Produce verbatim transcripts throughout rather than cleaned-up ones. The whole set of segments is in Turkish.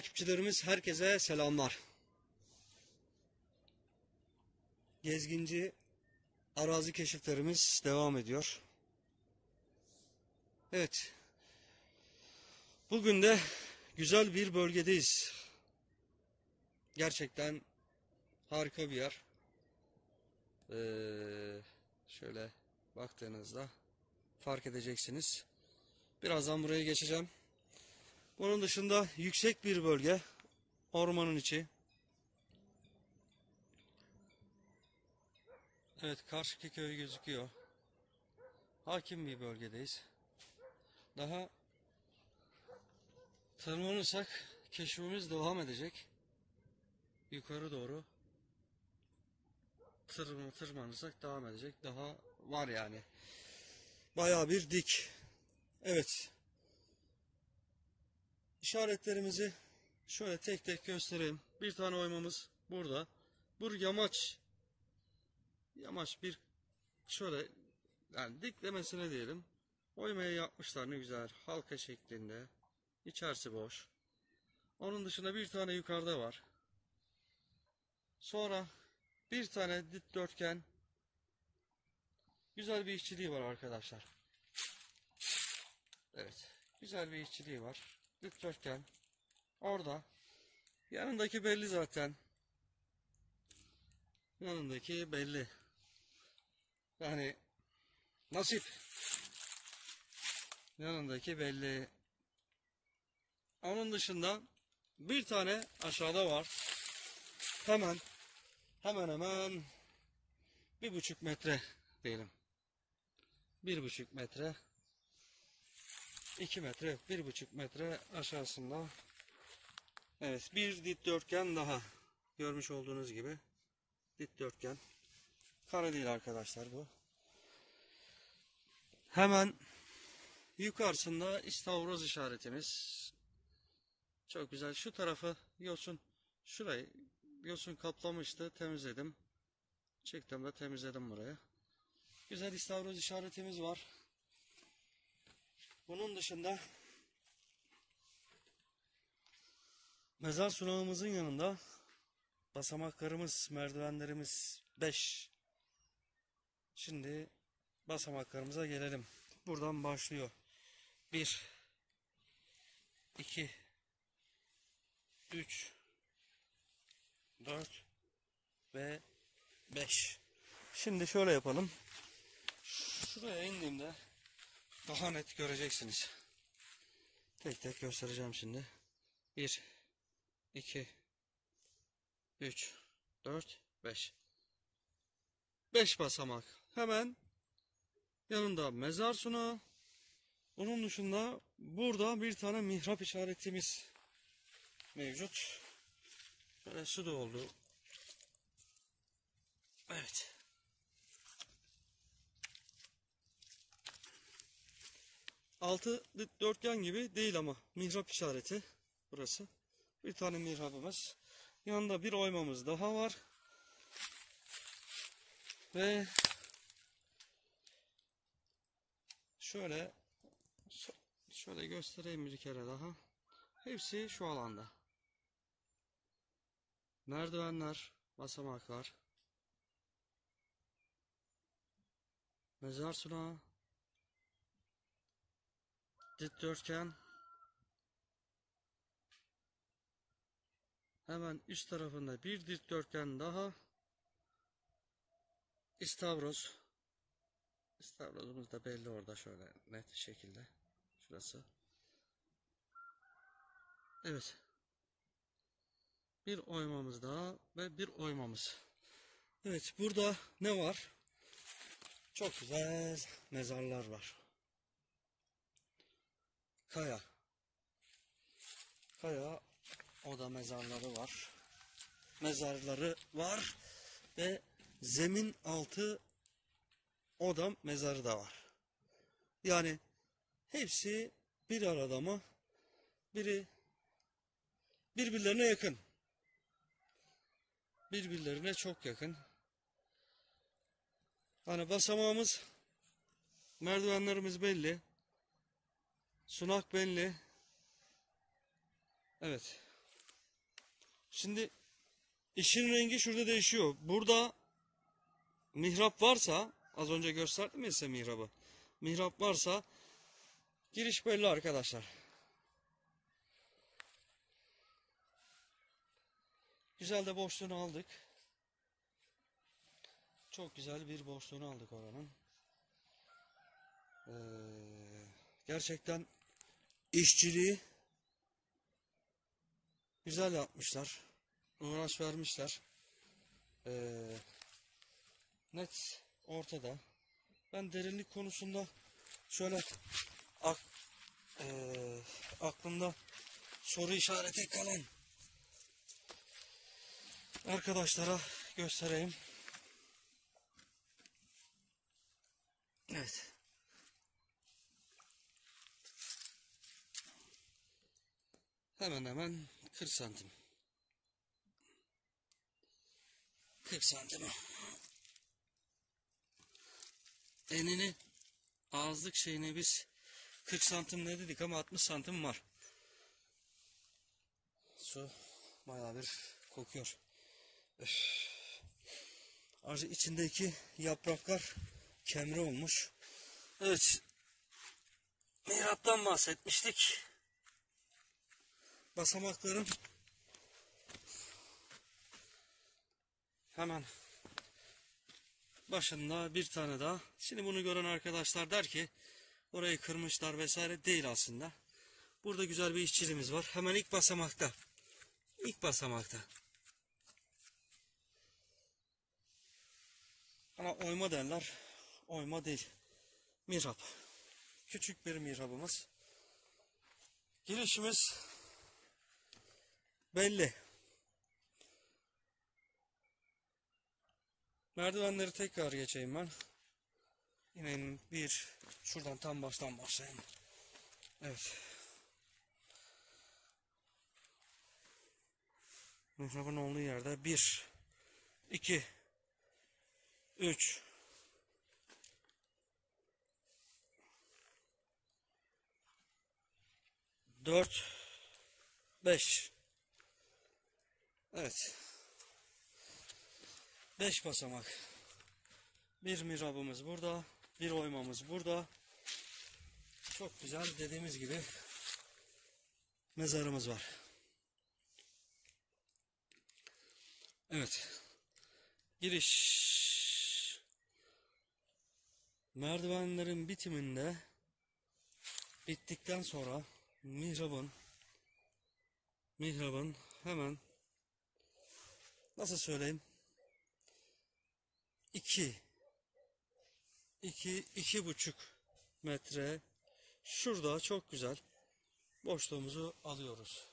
takipçilerimiz, herkese selamlar. Gezginci arazi keşiflerimiz devam ediyor. Evet. Bugün de güzel bir bölgedeyiz. Gerçekten harika bir yer. Ee, şöyle baktığınızda fark edeceksiniz. Birazdan buraya geçeceğim. Bunun dışında yüksek bir bölge. Ormanın içi. Evet, karşıki köy gözüküyor. Hakim bir bölgedeyiz. Daha tırmanırsak keşfimiz devam edecek. Yukarı doğru tır, tırmanırsak devam edecek. Daha var yani. Bayağı bir dik. Evet. İşaretlerimizi şöyle tek tek göstereyim. Bir tane oymamız burada. Bu yamaç. Yamaç bir şöyle yani diklemesine diyelim. Oymayı yapmışlar ne güzel. Halka şeklinde. İçerisi boş. Onun dışında bir tane yukarıda var. Sonra bir tane dikdörtgen. Güzel bir işçiliği var arkadaşlar. Evet. Güzel bir işçiliği var. Dikdörtgen. Orada. Yanındaki belli zaten. Yanındaki belli. Yani nasip. Yanındaki belli. Onun dışında bir tane aşağıda var. Hemen hemen hemen bir buçuk metre diyelim. Bir buçuk metre, iki metre, bir buçuk metre aşağısında. Evet, bir dikdörtgen daha. Görmüş olduğunuz gibi dikdörtgen. Kare değil arkadaşlar bu. Hemen yukarısında istavroz işaretimiz. Çok güzel. Şu tarafı yosun, şurayı yosun kaplamıştı. Temizledim. Çıktım da temizledim buraya. Güzel istavroz işaretimiz var. Bunun dışında mezar sunağımızın yanında basamaklarımız, merdivenlerimiz beş. Şimdi basamaklarımıza gelelim. Buradan başlıyor. bir iki üç dört ve beş. Şimdi şöyle yapalım. Şuraya indiğimde daha net göreceksiniz. Tek tek göstereceğim şimdi. bir iki üç dört beş. beş basamak. Hemen yanında mezar sunağı. Onun dışında burada bir tane mihrap işaretimiz mevcut. Böyle su da oldu. Evet. Altı dikdörtgen gibi değil ama mihrap işareti burası. Bir tane mihrabımız. Yanında bir oymamız daha var. Ve şöyle şöyle göstereyim bir kere daha. Hepsi şu alanda. Merdivenler, basamaklar, mezar sunağı, dikdörtgen, hemen üst tarafında bir dikdörtgen daha, istavroz. İstavrozumuz da belli orada şöyle net şekilde. Şurası. Evet. Bir oymamız daha ve bir oymamız. Evet, burada ne var? Çok güzel mezarlar var. Kaya. Kaya oda mezarları var. Mezarları var ve zemin altı oda mezarı da var. Yani hepsi bir arada mı? Biri birbirlerine yakın. Birbirlerine çok yakın. Hani basamağımız, merdivenlerimiz belli. Sunak belli. Evet. Şimdi işin rengi şurada değişiyor. Burada mihrap varsa, az önce gösterdim ya size mihrabı. Mihrap varsa giriş belli arkadaşlar. Güzel de boşluğunu aldık. Çok güzel bir boşluğunu aldık oranın. Ee, gerçekten işçiliği güzel yapmışlar. Uğraş vermişler. Ee, net ortada. Ben derinlik konusunda şöyle ak, e, aklımda soru işareti kalan arkadaşlara göstereyim. Evet. Hemen hemen kırk santim. kırk santim. Enini, ağızlık şeyini biz kırk santim ne dedik ama altmış santim var. Su bayağı bir kokuyor. Öf. Ayrıca içindeki yapraklar kemre olmuş. Evet. Mihraptan bahsetmiştik. Basamakların hemen başında bir tane daha. Şimdi bunu gören arkadaşlar der ki orayı kırmışlar vesaire, değil aslında. Burada güzel bir işçiliğimiz var. Hemen ilk basamakta. İlk basamakta. Ama oyma derler. Oyma değil. Mihrap. Küçük bir mihrabımız. Girişimiz belli. Merdivenleri tekrar geçeyim ben. Yine bir şuradan tam baştan başlayayım. Evet. Mihrabın olduğu yerde bir, iki, üç, dört, beş. Evet. beş basamak. Bir mihrabımız burada. Bir oymamız burada. Çok güzel, dediğimiz gibi mezarımız var. Evet. Giriş. Merdivenlerin bitiminde, bittikten sonra mihrabın mihrabın hemen, nasıl söyleyeyim, iki iki iki buçuk metre şurada çok güzel boşluğumuzu alıyoruz.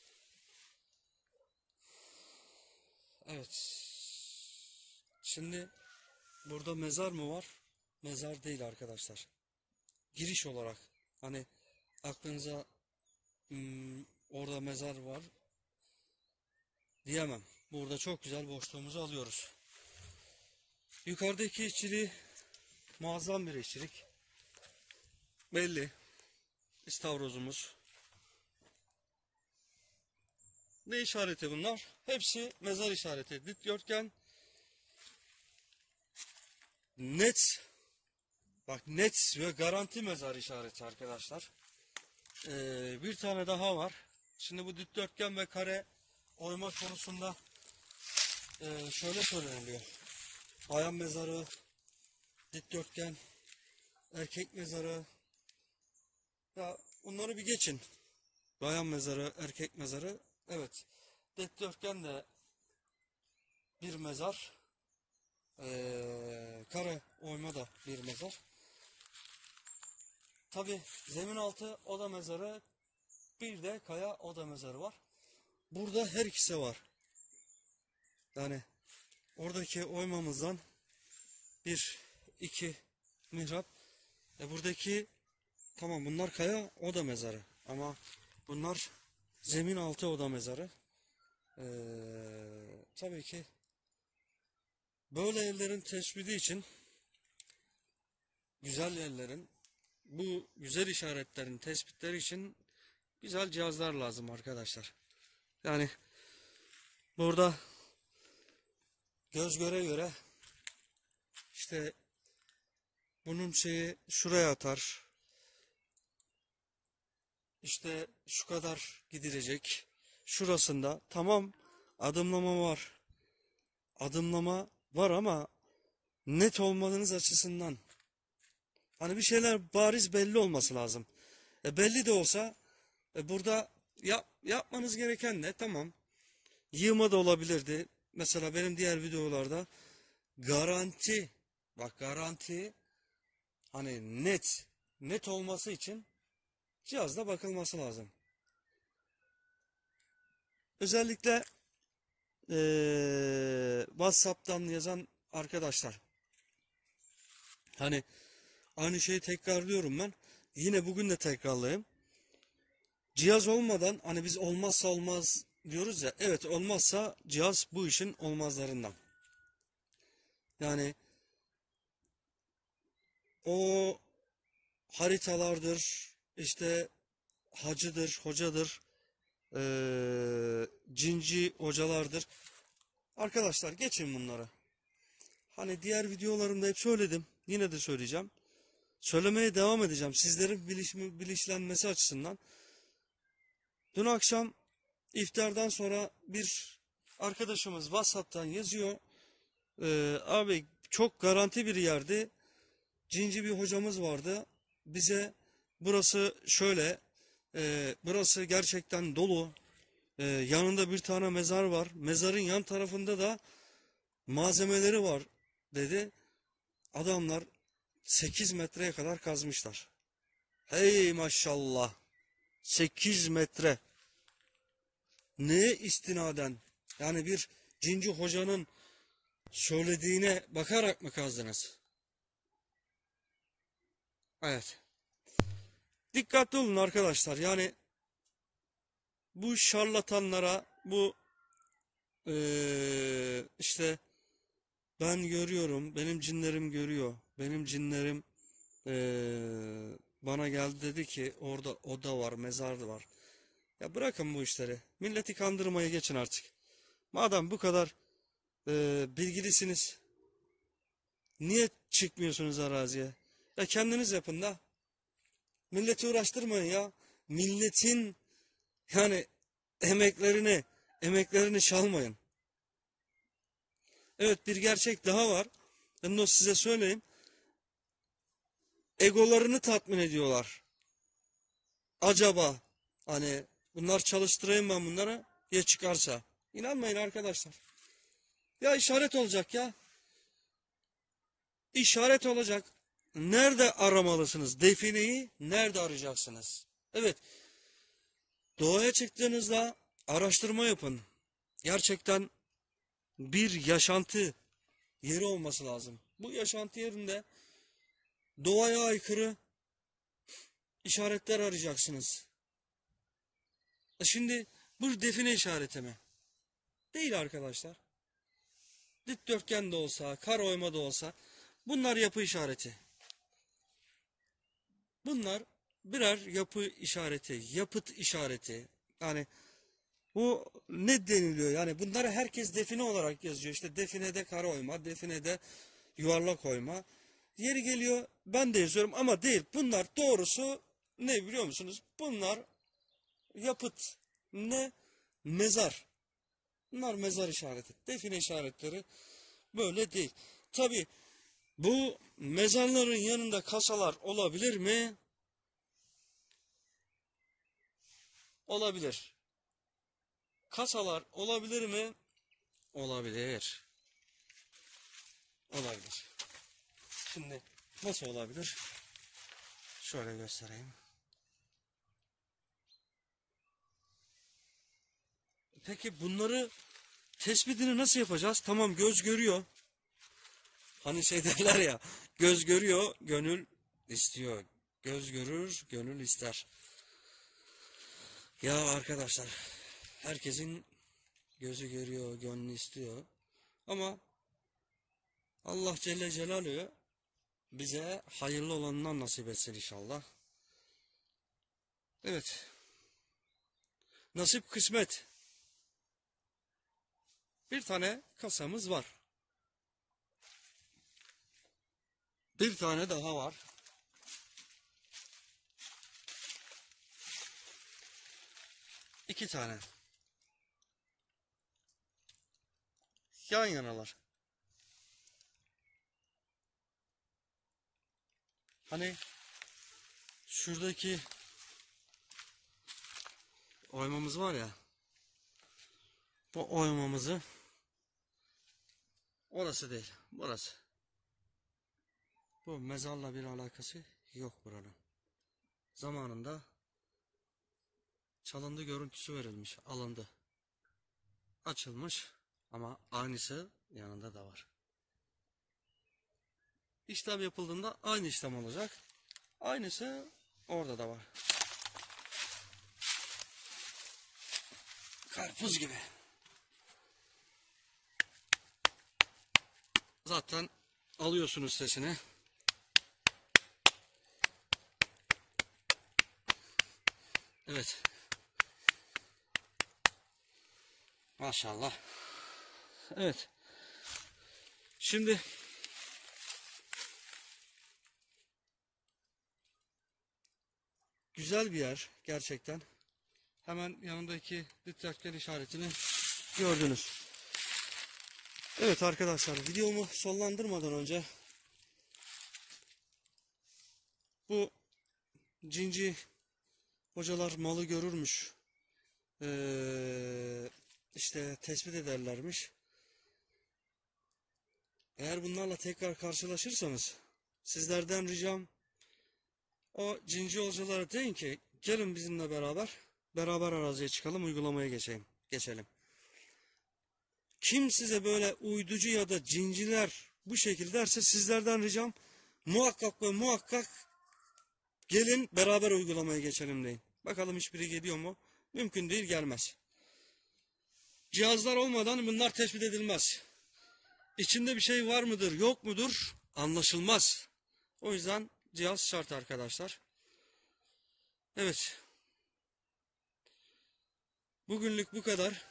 Evet. Şimdi burada mezar mı var? Mezar değil arkadaşlar. Giriş olarak hani aklınıza hmm, orada mezar var diyemem. Burada çok güzel boşluğumuzu alıyoruz. Yukarıdaki işçiliği muazzam bir işçilik. Belli. İstavrozumuz. Ne işareti bunlar? Hepsi mezar işareti. Dikdörtgen. Net. Bak, net ve garanti mezar işareti arkadaşlar. Ee, bir tane daha var. Şimdi bu dikdörtgen ve kare oyma konusunda e, şöyle söyleniliyor. Bayan mezarı, dikdörtgen, erkek mezarı. Ya bunları bir geçin. Bayan mezarı, erkek mezarı. Evet. Dikdörtgen de bir mezar. Ee, kare oyma da bir mezar. Tabi zemin altı oda mezarı, bir de kaya oda mezarı var. Burada her ikisi var. Yani oradaki oymamızdan bir, iki mihrap. E buradaki, tamam, bunlar kaya oda mezarı. Ama bunlar zemin altı oda mezarı. Ee, tabii ki böyle evlerin tespiti için, güzel yerlerin, bu güzel işaretlerin tespitleri için güzel cihazlar lazım arkadaşlar. Yani Burada göz göre göre işte bunun şeyi şuraya atar. İşte şu kadar gidilecek. Şurasında tamam, adımlama var. Adımlama var ama net olmanız açısından hani bir şeyler bariz belli olması lazım. E belli de olsa e burada yap, yapmanız gereken ne? Tamam. Yığma da olabilirdi. Mesela benim diğer videolarda garanti, bak garanti, hani net net olması için cihazda bakılması lazım. Özellikle ee, WhatsApp'tan yazan arkadaşlar, hani aynı şeyi tekrarlıyorum ben. Yine bugün de tekrarlayayım. Cihaz olmadan hani biz olmazsa olmaz diyoruz ya. Evet, olmazsa cihaz bu işin olmazlarından. Yani o haritalardır, işte hacıdır, hocadır, ee, cinci hocalardır. Arkadaşlar geçin bunları. Hani diğer videolarımda hep söyledim. Yine de söyleyeceğim. Söylemeye devam edeceğim. Sizlerin biliş, bilinçlenmesi açısından. Dün akşam iftardan sonra bir arkadaşımız WhatsApp'tan yazıyor. Ee, abi çok garanti bir yerde cinci bir hocamız vardı. Bize burası şöyle, e, burası gerçekten dolu. E, yanında bir tane mezar var. Mezarın yan tarafında da malzemeleri var dedi. Adamlar sekiz metreye kadar kazmışlar. Hey maşallah. sekiz metre. Neye istinaden? Yani bir cinci hocanın söylediğine bakarak mı kazdınız? Evet. Dikkatli olun arkadaşlar. Yani bu şarlatanlara, bu ee, işte ben görüyorum, benim cinlerim görüyor, benim cinlerim ee, bana geldi dedi ki orada oda var, mezar var. Ya bırakın bu işleri. Milleti kandırmaya geçin artık. Madem bu kadar ee, bilgilisiniz, niye çıkmıyorsunuz araziye? Ya kendiniz yapın da. Milleti uğraştırmayın ya. Milletin yani emeklerini, emeklerini çalmayın. Evet, bir gerçek daha var. Ben de size söyleyeyim. Egolarını tatmin ediyorlar. Acaba hani bunlar çalıştırayım ben bunlara ya çıkarsa. İnanmayın arkadaşlar. Ya işaret olacak ya. İşaret olacak. Nerede aramalısınız? Defineyi nerede arayacaksınız? Evet. Doğaya çıktığınızda araştırma yapın. Gerçekten bir yaşantı yeri olması lazım. Bu yaşantı yerinde doğaya aykırı işaretler arayacaksınız. E şimdi bu define işareti mi? Değil arkadaşlar. Dikdörtgen de olsa, kare oyma da olsa bunlar yapı işareti. Bunlar birer yapı işareti, yapıt işareti. Yani bu ne deniliyor? Yani bunları herkes define olarak yazıyor. İşte definede kare oyma, definede yuvarlak oyma. Yeri geliyor ben de yazıyorum ama değil. Bunlar doğrusu ne biliyor musunuz? Bunlar yapıt. Ne? Mezar. Bunlar mezar işareti. Define işaretleri böyle değil. Tabi bu mezarların yanında kasalar olabilir mi? Olabilir. Kasalar olabilir mi? Olabilir. Olabilir. Şimdi nasıl olabilir? Şöyle göstereyim. Peki bunları tespitini nasıl yapacağız? Tamam, göz görüyor. Hani şey derler ya, göz görüyor, gönül istiyor. Göz görür, gönül ister. Ya arkadaşlar, herkesin gözü görüyor, gönlü istiyor. Ama Allah Celle Celaluhu bize hayırlı olanından nasip etsin inşallah. Evet. Nasip kısmet. Bir tane kasamız var. Bir tane daha var. İki tane. Yan yanalar. Hani şuradaki oymamız var ya. Bu oymamızı orası değil, burası. Bu mezarla bir alakası yok buranın. Zamanında çalındı görüntüsü verilmiş, alındı. Açılmış ama aynısı yanında da var. İşlem yapıldığında aynı işlem olacak. Aynısı orada da var. Karpuz gibi. Zaten alıyorsunuz sesini. Evet. Maşallah. Evet. Şimdi güzel bir yer gerçekten. Hemen yanındaki dikdörtgen işaretini gördünüz. Evet arkadaşlar, videomu sonlandırmadan önce bu cinci hocalar malı görürmüş. Ee, işte tespit ederlermiş. Eğer bunlarla tekrar karşılaşırsanız sizlerden ricam o cinci hocalara deyin ki gelin bizimle beraber beraber araziye çıkalım, uygulamaya geçelim. geçelim. Kim size böyle uyducu ya da cinciler bu şekilde derse sizlerden ricam muhakkak ve muhakkak gelin beraber uygulamaya geçelim deyin. Bakalım hiçbiri geliyor mu? Mümkün değil, gelmez. Cihazlar olmadan bunlar tespit edilmez. İçinde bir şey var mıdır, yok mudur anlaşılmaz. O yüzden cihaz şart arkadaşlar. Evet. Bugünlük bu kadar.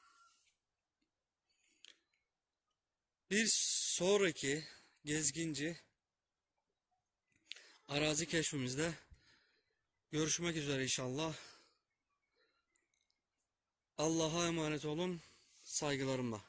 Bir sonraki gezginci arazi keşfimizde görüşmek üzere inşallah. Allah'a emanet olun. Saygılarımla.